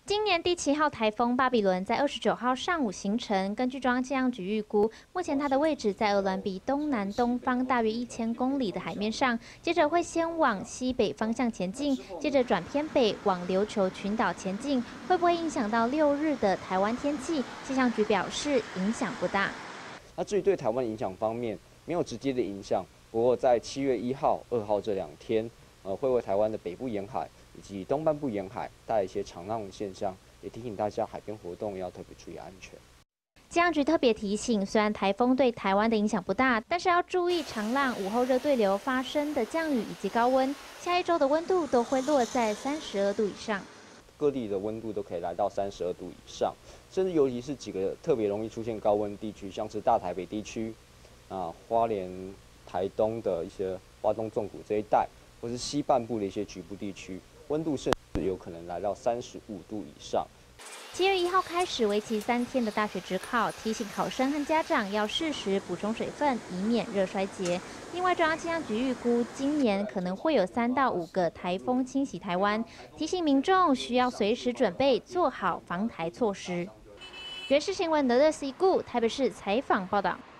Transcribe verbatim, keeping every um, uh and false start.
今年第七号台风巴比伦在二十九号上午形成。根据中央气象局预估，目前它的位置在鹅銮鼻东南东方大约一千公里的海面上，接着会先往西北方向前进，接着转偏北往琉球群岛前进。会不会影响到六日的台湾天气？气象局表示影响不大。 那至于对台湾影响方面，没有直接的影响。不过在七月一号、二号这两天，呃，会为台湾的北部沿海以及东半部沿海带来一些长浪现象，也提醒大家海边活动要特别注意安全。 气象局特别提醒，虽然台风对台湾的影响不大，但是要注意长浪、午后热对流发生的降雨以及高温。下一周的温度都会落在三十二度以上， 各地的温度都可以来到三十二度以上，甚至尤其是几个特别容易出现高温地区，像是大台北地区、啊花莲、台东的一些花东纵谷这一带，或是西半部的一些局部地区，温度甚至有可能来到三十五度以上。 七月一号开始，为期三天的大学指考，提醒考生和家长要适时补充水分，以免热衰竭。另外，中央气象局预估，今年可能会有三到五个台风侵袭台湾，提醒民众需要随时准备，做好防台措施。原视新闻的乐 C 顾台北市采访报道。